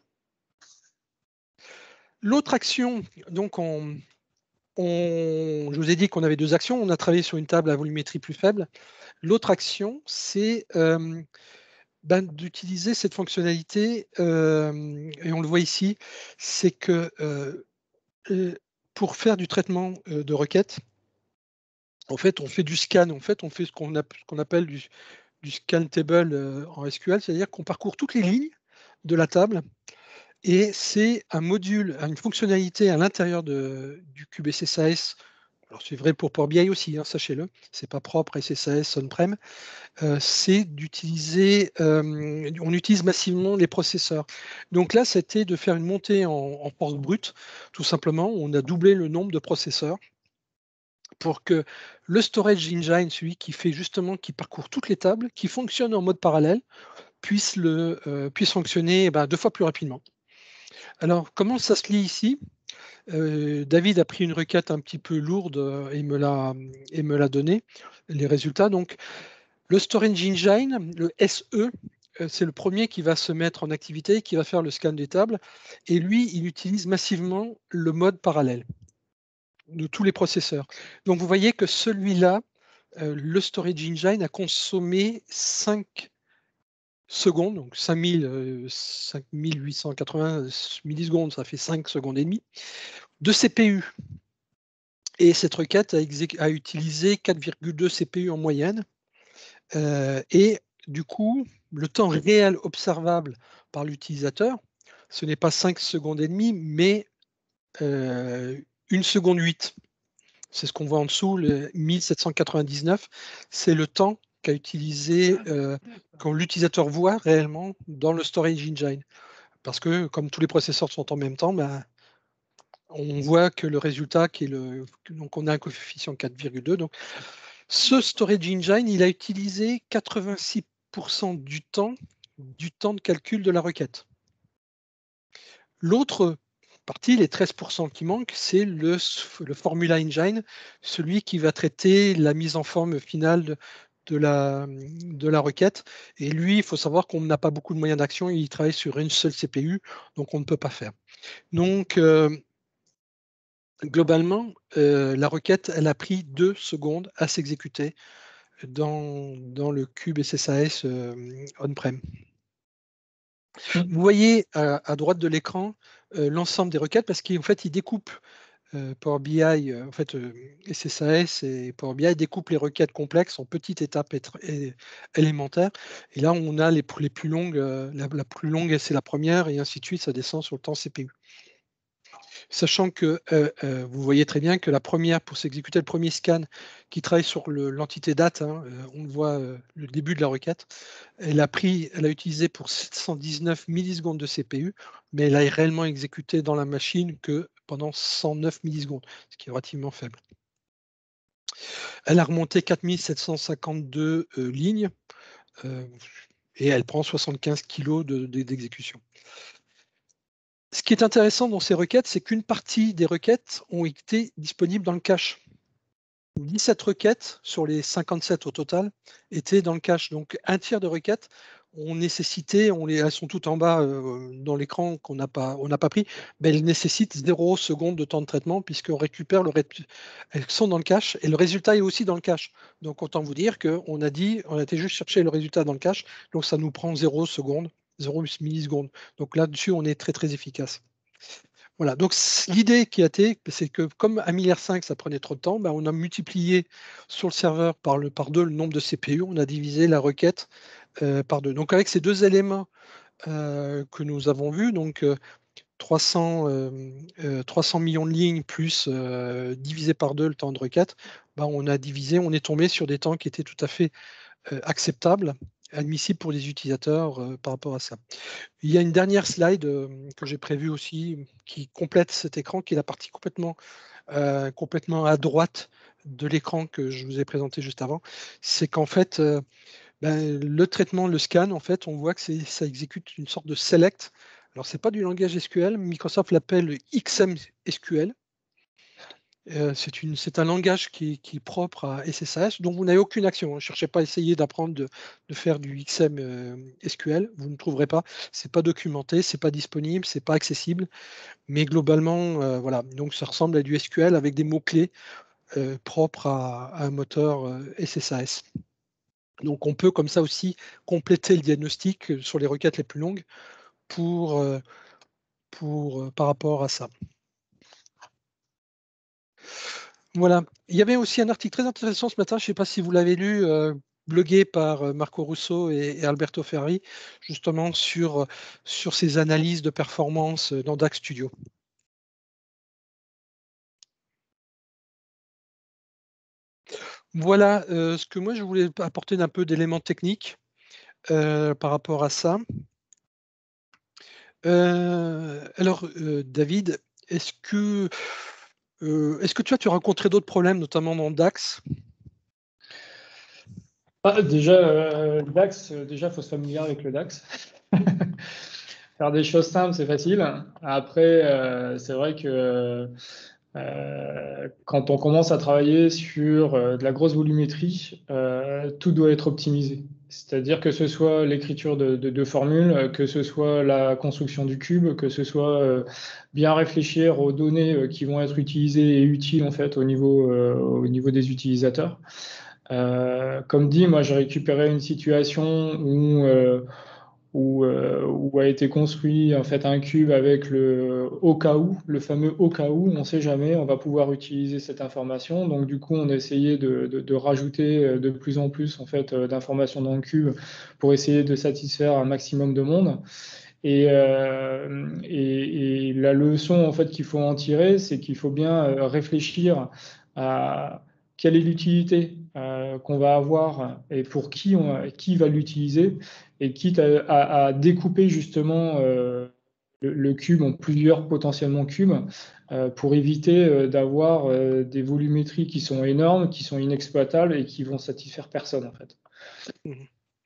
L'autre action, donc on, on, je vous ai dit qu'on avait deux actions. On a travaillé sur une table à volumétrie plus faible. L'autre action, c'est euh, ben, d'utiliser cette fonctionnalité, euh, et on le voit ici, c'est que euh, euh, pour faire du traitement euh, de requêtes, en fait, on fait du scan, en fait, on fait ce qu'on qu'on appelle du, du scan table euh, en S Q L, c'est-à-dire qu'on parcourt toutes les lignes de la table. Et c'est un module, une fonctionnalité à l'intérieur du cube S S A S. Alors c'est vrai pour Power B I aussi, hein, sachez-le. C'est pas propre à S S A S on-prem. Euh, c'est d'utiliser, euh, on utilise massivement les processeurs. Donc là, c'était de faire une montée en, en force brute. Tout simplement, on a doublé le nombre de processeurs pour que le storage engine, celui qui fait justement, qui parcourt toutes les tables, qui fonctionne en mode parallèle, puisse, le, euh, puisse fonctionner eh ben, deux fois plus rapidement. Alors, comment ça se lit ici? euh, David a pris une requête un petit peu lourde euh, et me l'a et me l'a donné, les résultats. Donc, le Storage Engine, le S E, euh, c'est le premier qui va se mettre en activité, qui va faire le scan des tables. Et lui, il utilise massivement le mode parallèle de tous les processeurs. Donc, vous voyez que celui-là, euh, le Storage Engine a consommé cinq secondes, donc cinq mille, euh, cinq mille huit cent quatre-vingts millisecondes, ça fait cinq secondes et demie, de C P U. Et cette requête a, a utilisé quatre virgule deux C P U en moyenne. Euh, et du coup, le temps réel observable par l'utilisateur, ce n'est pas cinq secondes et demie, mais euh, une seconde huit. C'est ce qu'on voit en dessous, le mille sept cent quatre-vingt-dix-neuf. C'est le temps qu'a utilisé, euh, quand l'utilisateur voit réellement dans le storage engine. Parce que comme tous les processeurs sont en même temps, ben, on voit que le résultat, qui est le, donc on a un coefficient quatre virgule deux. Donc, ce storage engine, il a utilisé quatre-vingt-six pour cent du temps, du temps de calcul de la requête. L'autre partie, les treize pour cent qui manquent, c'est le, le Formula Engine, celui qui va traiter la mise en forme finale de, de, la, de la requête. Et lui, il faut savoir qu'on n'a pas beaucoup de moyens d'action, il travaille sur une seule C P U, donc on ne peut pas faire. Donc, euh, globalement, euh, la requête, elle a pris deux secondes à s'exécuter dans, dans le cube S S A S euh, on-prem. Vous voyez à, à droite de l'écran euh, l'ensemble des requêtes parce qu'en fait, il découpe euh, Power B I, euh, en fait, euh, S S A S et Power B I découpent les requêtes complexes en petites étapes et, élémentaires. Et là, on a les, les plus longues, euh, la, la plus longue, c'est la première, et ainsi de suite, ça descend sur le temps C P U. Sachant que euh, euh, vous voyez très bien que la première, pour s'exécuter le premier scan qui travaille sur l'entité date, hein, euh, on le voit euh, le début de la requête, elle a pris, elle a utilisé pour sept cent dix-neuf millisecondes de C P U, mais elle a réellement exécuté dans la machine que pendant cent neuf millisecondes, ce qui est relativement faible. Elle a remonté quatre mille sept cent cinquante-deux euh, lignes euh, et elle prend soixante-quinze kilos d'exécution. Ce qui est intéressant dans ces requêtes, c'est qu'une partie des requêtes ont été disponibles dans le cache. dix-sept requêtes sur les cinquante-sept au total étaient dans le cache. Donc un tiers de requêtes ont nécessité, on les, elles sont toutes en bas euh, dans l'écran qu'on n'a pas, on n'a pas pris, mais elles nécessitent zéro seconde de temps de traitement puisqu'on récupère le elles sont dans le cache et le résultat est aussi dans le cache. Donc autant vous dire qu'on a dit, on a été juste chercher le résultat dans le cache, donc ça nous prend zéro seconde. zéro millisecondes. Donc là-dessus, on est très très efficace. Voilà, donc l'idée qui a été, c'est que comme un milliard cinq, ça prenait trop de temps, ben on a multiplié sur le serveur par, le, par deux le nombre de C P U, on a divisé la requête euh, par deux. Donc avec ces deux éléments euh, que nous avons vus, donc euh, trois cents, euh, euh, trois cents millions de lignes plus euh, divisé par deux le temps de requête, ben on a divisé, on est tombé sur des temps qui étaient tout à fait euh, acceptables, admissible pour les utilisateurs euh, par rapport à ça. Il y a une dernière slide euh, que j'ai prévue aussi qui complète cet écran, qui est la partie complètement, euh, complètement à droite de l'écran que je vous ai présenté juste avant. C'est qu'en fait, euh, ben, le traitement, le scan, en fait, on voit que ça exécute une sorte de select. Alors, ce n'est pas du langage S Q L, Microsoft l'appelle X M S Q L. Euh, c'est une, c'est un langage qui, qui est propre à S S A S, dont vous n'avez aucune action. Ne cherchez pas à essayer d'apprendre de, de faire du X M euh, S Q L, vous ne trouverez pas. C'est pas documenté, c'est pas disponible, c'est pas accessible. Mais globalement, euh, voilà. Donc ça ressemble à du S Q L avec des mots-clés euh, propres à, à un moteur euh, S S A S. Donc on peut comme ça aussi compléter le diagnostic sur les requêtes les plus longues pour, euh, pour, euh, par rapport à ça. Voilà. Il y avait aussi un article très intéressant ce matin, je ne sais pas si vous l'avez lu, euh, blogué par euh, Marco Russo et, et Alberto Ferri, justement sur, sur ces analyses de performance dans DAX Studio. Voilà euh, ce que moi je voulais apporter d'un peu d'éléments techniques euh, par rapport à ça. Euh, alors, euh, David, est-ce que, euh, est-ce que tu as, tu as rencontré d'autres problèmes, notamment dans DAX? Ah, déjà, euh, le DAX, euh, déjà, il faut se familiariser avec le DAX. Faire des choses simples, c'est facile. Après, euh, c'est vrai que euh, quand on commence à travailler sur euh, de la grosse volumétrie, euh, tout doit être optimisé. C'est-à-dire que ce soit l'écriture de, de, de formules, que ce soit la construction du cube, que ce soit euh, bien réfléchir aux données euh, qui vont être utilisées et utiles en fait au niveau, euh, au niveau des utilisateurs. Euh, comme dit, moi j'ai récupéré une situation où, euh, où, euh, où a été construit en fait un cube avec le au cas où, le fameux au cas où, on ne sait jamais, on va pouvoir utiliser cette information. Donc du coup, on a essayé de, de, de rajouter de plus en plus en fait d'informations dans le cube pour essayer de satisfaire un maximum de monde. Et, euh, et, et la leçon en fait qu'il faut en tirer, c'est qu'il faut bien réfléchir à quelle est l'utilité euh, qu'on va avoir et pour qui, on, qui va l'utiliser, et quitte à, à, à découper justement euh, le, le cube en plusieurs potentiellement cubes euh, pour éviter euh, d'avoir euh, des volumétries qui sont énormes, qui sont inexploitables et qui vont satisfaire personne en fait. Mmh.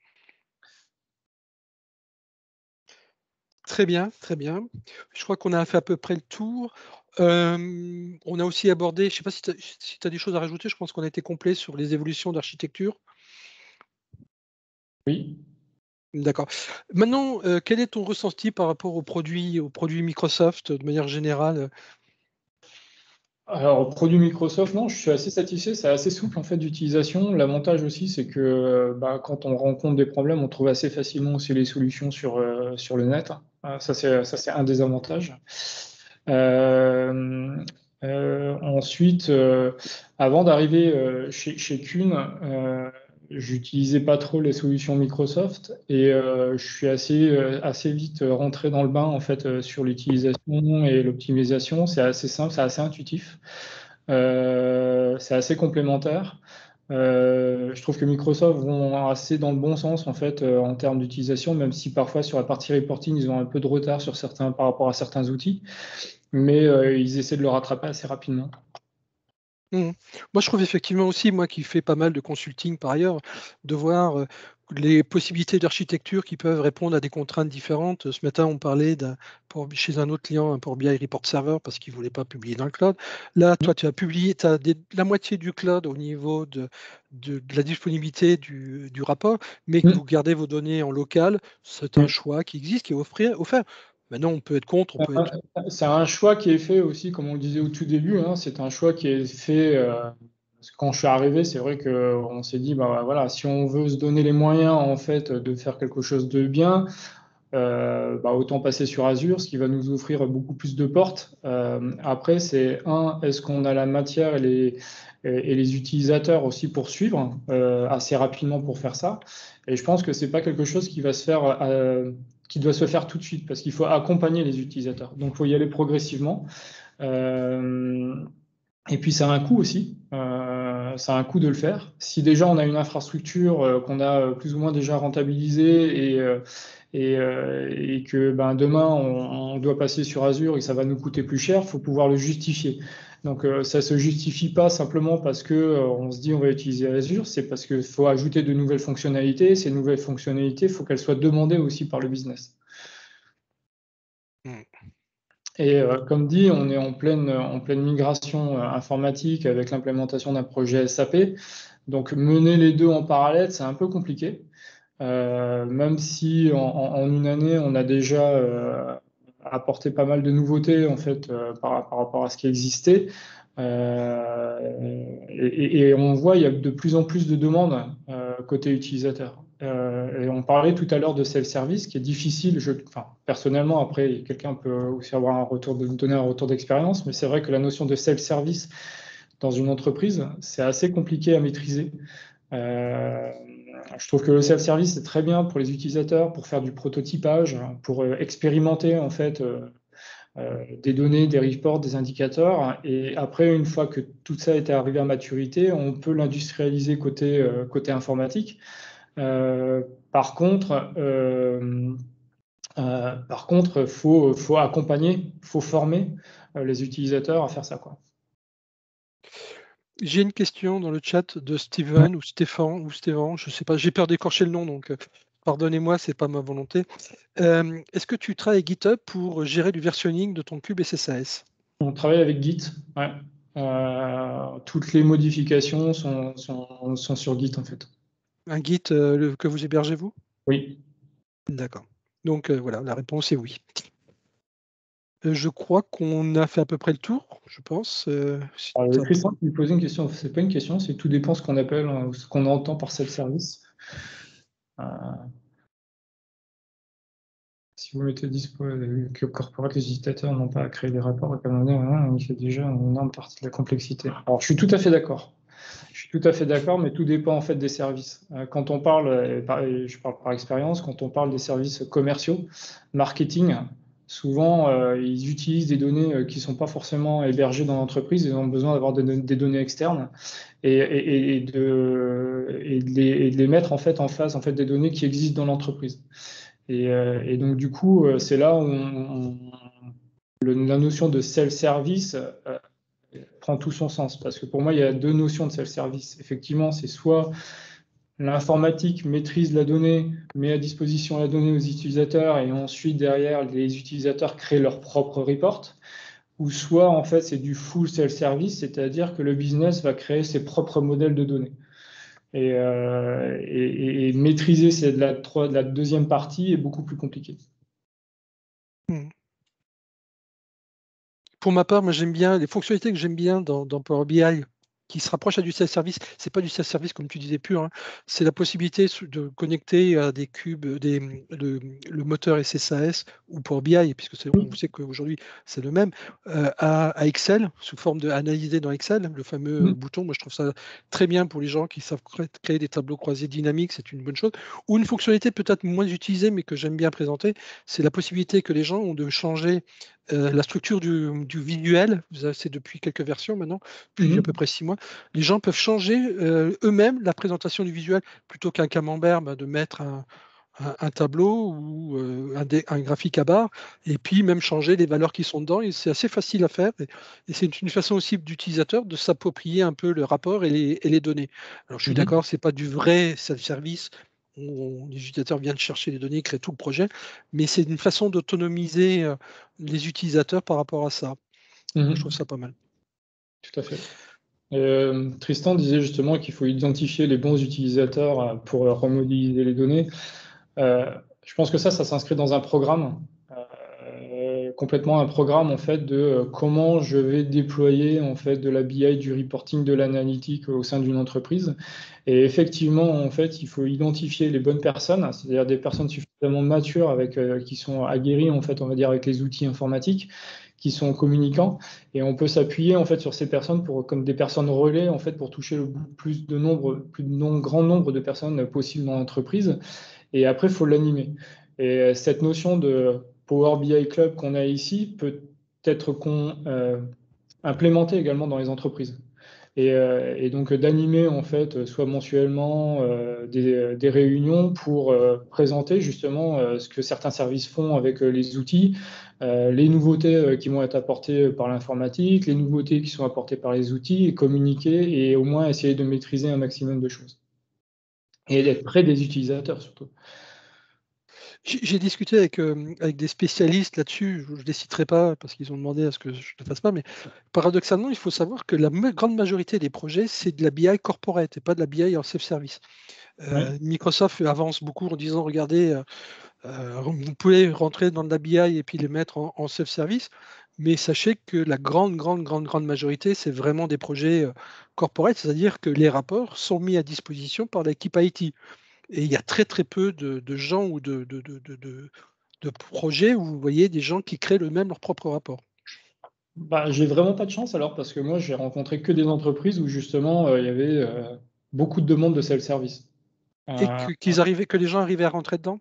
Très bien, très bien. Je crois qu'on a fait à peu près le tour. Euh, on a aussi abordé, je ne sais pas si tu as, si tu as des choses à rajouter, je pense qu'on a été complet sur les évolutions d'architecture. Oui. D'accord. Maintenant, euh, quel est ton ressenti par rapport aux produits, aux produits Microsoft de manière générale? Alors, produit Microsoft, non, je suis assez satisfait, c'est assez souple en fait d'utilisation. L'avantage aussi, c'est que bah, quand on rencontre des problèmes, on trouve assez facilement aussi les solutions sur, euh, sur le net. Euh, ça, c'est, ça, c'est un des avantages. Euh, euh, ensuite, euh, avant d'arriver euh, chez, chez Kuhn, euh, j'utilisais pas trop les solutions Microsoft et euh, je suis assez, euh, assez vite rentré dans le bain en fait euh, sur l'utilisation et l'optimisation. C'est assez simple, c'est assez intuitif, euh, c'est assez complémentaire. Euh, je trouve que Microsoft vont assez dans le bon sens en fait euh, en termes d'utilisation, même si parfois sur la partie reporting ils ont un peu de retard sur certains par rapport à certains outils, mais euh, ils essaient de le rattraper assez rapidement. Mmh. Moi, je trouve effectivement aussi, moi qui fais pas mal de consulting par ailleurs, de voir euh, les possibilités d'architecture qui peuvent répondre à des contraintes différentes. Ce matin, on parlait d'un, pour- chez un autre client, un Power B I Report Server parce qu'il ne voulait pas publier dans le cloud. Là, toi, tu as publié, tu as des- la moitié du cloud au niveau de, de- de la disponibilité du, du rapport, mais que vous Mm. gardez vos données en local. C'est un Mm. choix qui existe, qui est offert. offert. Maintenant, on peut être contre, on peut être. C'est un choix qui est fait aussi, comme on le disait au tout début, hein, c'est un choix qui est fait. Euh, parce que quand je suis arrivé, c'est vrai qu'on s'est dit, bah voilà, si on veut se donner les moyens en fait de faire quelque chose de bien, euh, bah, autant passer sur Azure, ce qui va nous offrir beaucoup plus de portes. Euh, après, c'est un, est-ce qu'on a la matière et les, et les utilisateurs aussi pour suivre euh, assez rapidement pour faire ça. Et je pense que c'est pas quelque chose qui va se faire, euh, qui doit se faire tout de suite, parce qu'il faut accompagner les utilisateurs. Donc, il faut y aller progressivement. Euh, et puis, ça a un coût aussi. Euh, ça a un coût de le faire. Si déjà on a une infrastructure euh, qu'on a plus ou moins déjà rentabilisée et, euh, et, euh, et que ben, demain on, on doit passer sur Azure et que ça va nous coûter plus cher, il faut pouvoir le justifier. Donc, euh, ça ne se justifie pas simplement parce que euh, on se dit on va utiliser Azure, c'est parce qu'il faut ajouter de nouvelles fonctionnalités. Ces nouvelles fonctionnalités, il faut qu'elles soient demandées aussi par le business. Mm. Et euh, comme dit, on est en pleine, en pleine migration euh, informatique avec l'implémentation d'un projet S A P. Donc mener les deux en parallèle, c'est un peu compliqué. Euh, même si en, en, une année, on a déjà euh, apporté pas mal de nouveautés en fait euh, par, par rapport à ce qui existait. Euh, et, et, on voit il y a de plus en plus de demandes euh, côté utilisateur. Euh, et on parlait tout à l'heure de self-service, qui est difficile. Je, enfin, personnellement, après, quelqu'un peut aussi avoir un retour de donner un retour d'expérience, mais c'est vrai que la notion de self-service dans une entreprise, c'est assez compliqué à maîtriser. Euh, je trouve que le self-service est très bien pour les utilisateurs, pour faire du prototypage, pour euh, expérimenter en fait euh, euh, des données, des reports, des indicateurs. Et après, une fois que tout ça est arrivé à maturité, on peut l'industrialiser côté, euh, côté informatique. Euh, par contre, euh, euh, par contre, faut, faut accompagner, faut former euh, les utilisateurs à faire ça, quoi. J'ai une question dans le chat de Steven ou Stéphane ou Stéphane, je sais pas, j'ai peur d'écorcher le nom, donc euh, pardonnez-moi, c'est pas ma volonté. Euh, Est-ce que tu travailles avec GitHub pour gérer du versionning de ton cube S S A S? On travaille avec Git, ouais. Euh, toutes les modifications sont, sont, sont sur Git en fait. Un Git euh, le- que vous hébergez vous? Oui. D'accord. Donc euh, voilà, la réponse est oui. Euh, je crois qu'on a fait à peu près le tour, je pense. Euh, si Alors, t'as- Christian, tu me posais une question. C'est pas une question, c'est tout dépend ce qu'on appelle, euh, ce qu'on entend par self-service. Euh, si vous mettez dispo euh, que corporate, les utilisateurs n'ont pas à créer des rapports, comme on est, hein, il fait déjà une énorme partie de la complexité. Alors, je suis tout à fait d'accord. Je suis tout à fait d'accord, mais tout dépend en fait des services. Euh, Quand on parle, et par- et je parle par expérience, quand on parle des services commerciaux, marketing, souvent euh, ils utilisent des données euh, qui ne sont pas forcément hébergées dans l'entreprise. Ils ont besoin d'avoir des, des données externes et, et- et de, et de les, et de les mettre en fait en face en fait des données qui existent dans l'entreprise. Et, euh, et donc du coup, euh, c'est là où on- on- le- la notion de self-service euh, prend tout son sens. Parce que pour moi, il y a deux notions de self-service. Effectivement, c'est soit l'informatique maîtrise la donnée, met à disposition la donnée aux utilisateurs et ensuite, derrière, les utilisateurs créent leur propre report. Ou soit, en fait, c'est du full self-service, c'est-à-dire que le business va créer ses propres modèles de données. Et, euh, et, et maîtriser c'est de la, de la deuxième partie est beaucoup plus compliqué. Hmm. Pour ma part, moi j'aime bien les fonctionnalités que j'aime bien dans, dans Power B I qui se rapprochent à du self-service. C'est pas du self-service comme tu disais pur, hein. C'est la possibilité de connecter à des cubes, des, le, le moteur S S A S ou Power B I, puisque c'est- on sait qu'aujourd'hui c'est le même, euh, à, à Excel sous forme de analyser dans Excel, le fameux Mm. bouton. Moi je trouve ça très bien pour les gens qui savent cré- créer des tableaux croisés dynamiques, c'est une bonne chose. Ou une fonctionnalité peut-être moins utilisée mais que j'aime bien présenter, c'est la possibilité que les gens ont de changer euh, la structure du, du visuel. C'est depuis quelques versions maintenant, depuis à peu Mm. près six mois. Les gens peuvent changer euh, eux-mêmes la présentation du visuel plutôt qu'un camembert, bah, de mettre un, un- un tableau ou euh, un, dé- un graphique à barre et puis même changer les valeurs qui sont dedans. Et c'est assez facile à faire. Et, et c'est une façon aussi d'utilisateur de s'approprier un peu le rapport et les, et les données. Alors je suis Mm. d'accord, c'est pas du vrai self-service. On- les utilisateurs viennent chercher les données, créent tout le projet, mais c'est une façon d'autonomiser euh, les utilisateurs par rapport à ça. Je trouve Mm. ça pas mal. Tout à fait. Euh, Tristan disait justement qu'il faut identifier les bons utilisateurs euh, pour euh, remodéliser les données. Euh, je pense que ça, ça s'inscrit dans un programme, euh, complètement un programme en fait de euh, comment je vais déployer en fait de la B I, du reporting, de l'analytique au sein d'une entreprise. Et effectivement, en fait, il faut identifier les bonnes personnes, c'est-à-dire des personnes suffisamment matures avec euh, qui sont aguerries en fait, on va dire avec les outils informatiques, qui sont communicants, et on peut s'appuyer en fait sur ces personnes pour comme des personnes relais en fait pour toucher le plus de nombre, plus de non, grand nombre de personnes possible dans l'entreprise. Et après, il faut l'animer. Et cette notion de Power B I Club qu'on a ici peut être qu'on, euh, implémentée également dans les entreprises. Et, euh, et donc d'animer en fait, soit mensuellement euh, des, des réunions pour euh, présenter justement euh, ce que certains services font avec euh, les outils, euh, les nouveautés euh, qui vont être apportées par l'informatique, les nouveautés qui sont apportées par les outils, et communiquer et au moins essayer de maîtriser un maximum de choses. Et d'être près des utilisateurs surtout. J'ai discuté avec, euh, avec des spécialistes là-dessus, je ne les citerai pas parce qu'ils ont demandé à ce que je ne le fasse pas, mais paradoxalement, il faut savoir que la ma grande majorité des projets, c'est de la B I corporate et pas de la B I en self-service. Euh, Oui. Microsoft avance beaucoup en disant, regardez, euh, euh, vous pouvez rentrer dans de la B I et puis les mettre en, en self-service, mais sachez que la grande, grande, grande, grande majorité, c'est vraiment des projets euh, corporate, c'est-à-dire que les rapports sont mis à disposition par l'équipe I T. Et il y a très très peu de, de gens ou de, de, de, de, de- de projets où vous voyez des gens qui créent eux-mêmes leur propre rapport. Bah, j'ai vraiment pas de chance alors parce que moi j'ai rencontré que des entreprises où justement euh, il y avait euh, beaucoup de demandes de self-service. Et Euh, que, qu'ils arrivaient, que les gens arrivaient à rentrer dedans.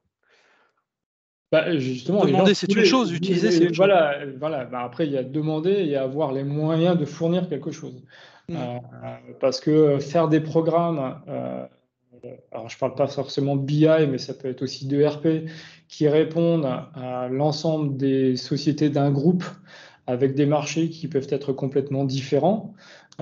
bah, justement, les gens Demander, c'est une voulaient, chose, utiliser, c'est voulaient- autre chose. voilà, voilà. Bah, après il y a demander et avoir les moyens de fournir quelque chose. Mhm. Euh, parce que faire des programmes, euh, alors je parle pas forcément de B I, mais ça peut être aussi de R P, qui répondent à l'ensemble des sociétés d'un groupe avec des marchés qui peuvent être complètement différents.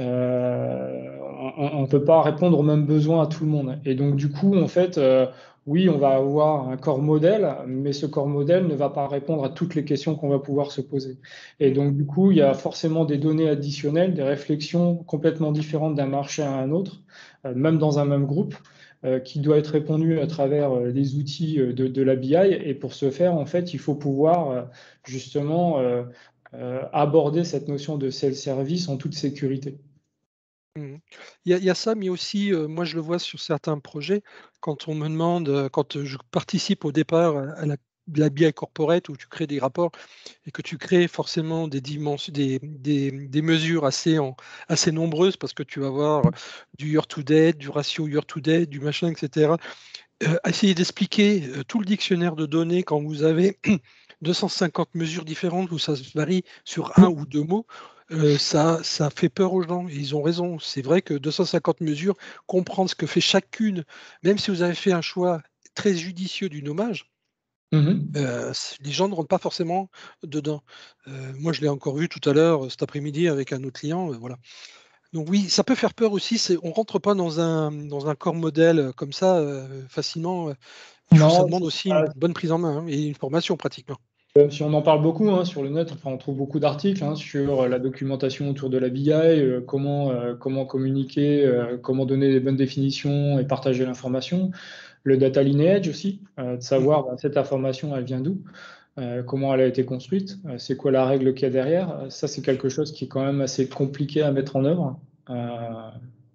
Euh, on ne peut pas répondre aux mêmes besoins à tout le monde. Et donc, du coup, en fait, euh, oui, on va avoir un corps modèle, mais ce corps modèle ne va pas répondre à toutes les questions qu'on va pouvoir se poser. Et Mhm. donc, du coup, il y a forcément des données additionnelles, des réflexions complètement différentes d'un marché à un autre, euh, même dans un même groupe, euh, qui doit être répondu à travers euh, les outils euh, de, de la B I. Et pour ce faire, en fait, il faut pouvoir euh, justement euh, euh, aborder cette notion de self-service en toute sécurité. Mhm. Il y, a, il y a ça, mais aussi, euh, moi je le vois sur certains projets, quand on me demande, euh, quand je participe au départ à la, de la B I corporate où tu crées des rapports et que tu crées forcément des dimensions, des, des, des mesures assez, en, assez nombreuses parce que tu vas avoir du year to date, du ratio year to date, du machin, et cetera. Euh, essayer d'expliquer euh, tout le dictionnaire de données quand vous avez deux cent cinquante mesures différentes où ça varie sur un ou deux mots, euh, ça, ça fait peur aux gens. Et ils ont raison. C'est vrai que deux cent cinquante mesures, comprendre ce que fait chacune, même si vous avez fait un choix très judicieux du nommage, Mhm. euh, les gens ne rentrent pas forcément dedans. Euh, moi, je l'ai encore vu tout à l'heure, cet après-midi, avec un autre client. euh, voilà. Donc oui, ça peut faire peur aussi. C'est, on rentre pas dans un, dans un corps modèle comme ça euh, facilement. euh, Il faut, ça Non, demande c'est aussi une pas- bonne prise en main hein, et une formation pratiquement. euh, si on en parle beaucoup hein, sur le net, enfin, on trouve beaucoup d'articles hein, sur euh, la documentation autour de la B I, euh, comment, euh, comment communiquer, euh, comment donner les bonnes définitions et partager l'information. Le data lineage aussi, euh, de Mhm. savoir bah, cette information, elle vient d'où, euh, comment elle a été construite, euh, c'est quoi la règle qu'il y a derrière. Euh, Ça, c'est quelque chose qui est quand même assez compliqué à mettre en œuvre. Euh,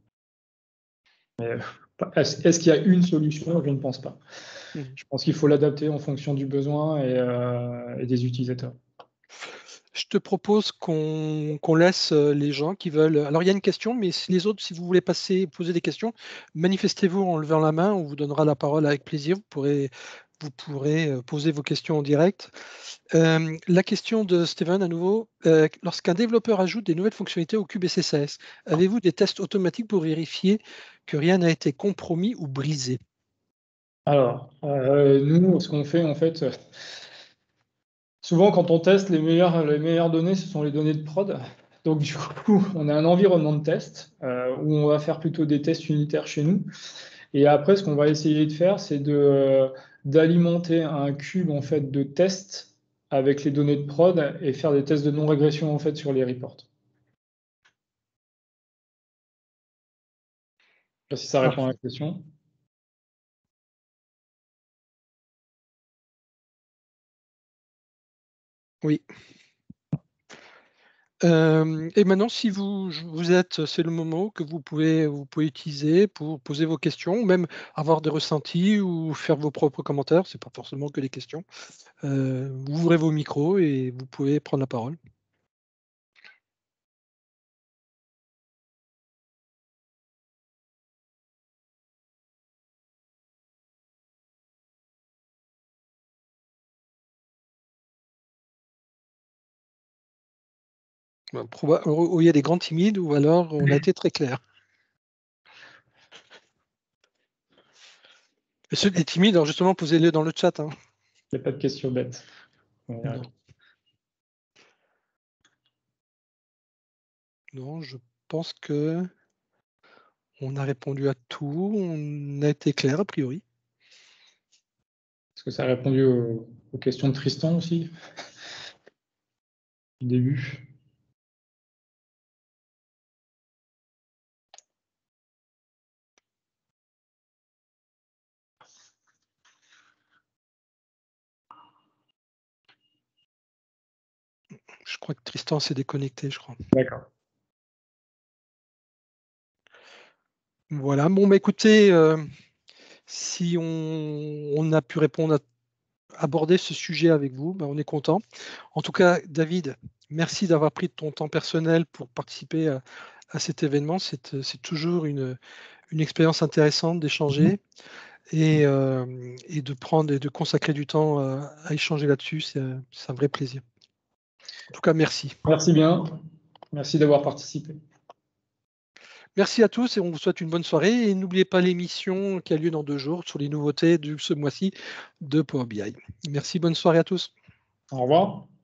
est-ce, est-ce qu'il y a une solution? Je ne pense pas. Mhm. Je pense qu'il faut l'adapter en fonction du besoin et, euh, et des utilisateurs. Je te propose qu'on qu'on laisse euh, les gens qui veulent. Alors il y a une question, mais si les autres, si vous voulez passer, poser des questions, manifestez-vous en levant la main. On vous donnera la parole avec plaisir. Vous pourrez, vous pourrez euh, poser vos questions en direct. Euh, la question de Steven à nouveau. Euh, lorsqu'un développeur ajoute des nouvelles fonctionnalités au cube S S A S, avez-vous des tests automatiques pour vérifier que rien n'a été compromis ou brisé? Alors, euh, nous, ce qu'on fait, en fait, euh, souvent quand on teste, les meilleures, les meilleures données, ce sont les données de prod. Donc, du coup, on a un environnement de test euh, où on va faire plutôt des tests unitaires chez nous. Et après, ce qu'on va essayer de faire, c'est de, d'alimenter un cube en fait, de tests avec les données de prod et faire des tests de non-régression en fait, sur les reports. Je sais pas si ça répond à la Parfait. question. Oui. Euh, et maintenant, si vous, vous êtes, c'est le moment que vous pouvez, vous pouvez utiliser pour poser vos questions, ou même avoir des ressentis ou faire vos propres commentaires. C'est pas forcément que des questions. Euh, vous ouvrez vos micros et vous pouvez prendre la parole. Ben, proba- Où il y a des grands timides ou alors on a été très clair. Et ceux des timides, alors justement, posez-les dans le chat. Hein. Il n'y a pas de question bête. Voilà. Non. Non, je pense que on a répondu à tout. On a été clair a priori. que ça a répondu aux, aux questions de Tristan aussi, du début. Je crois que Tristan s'est déconnecté, je crois. D'accord. Voilà, bon, bah, écoutez, euh, si on, on a pu répondre à aborder ce sujet avec vous, bah, on est content. En tout cas, David, merci d'avoir pris de ton temps personnel pour participer à, à cet événement. C'est c'est toujours une, une expérience intéressante d'échanger et, euh, et de prendre et de consacrer du temps euh, à échanger là-dessus. C'est c'est un vrai plaisir. En tout cas, merci. Merci bien. Merci d'avoir participé. Merci à tous et on vous souhaite une bonne soirée. Et n'oubliez pas l'émission qui a lieu dans deux jours sur les nouveautés de ce mois-ci de Power B I. Merci, bonne soirée à tous. Au revoir.